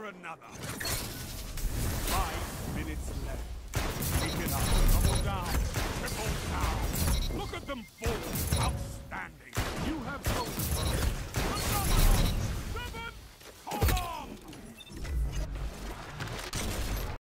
another. 5 minutes left. Keep it up. Double down. Triple down. Look at them fall. Outside.